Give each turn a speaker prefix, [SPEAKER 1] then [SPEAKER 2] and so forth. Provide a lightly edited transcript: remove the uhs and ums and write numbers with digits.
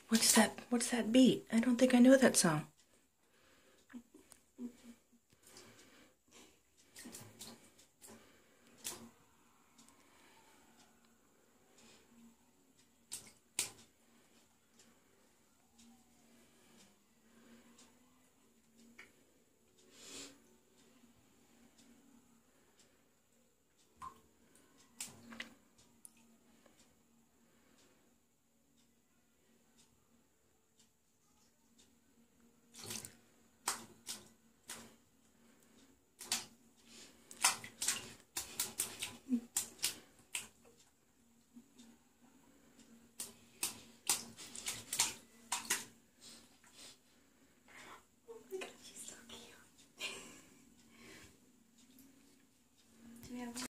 [SPEAKER 1] What's that? What's that beat? I don't think I know that song.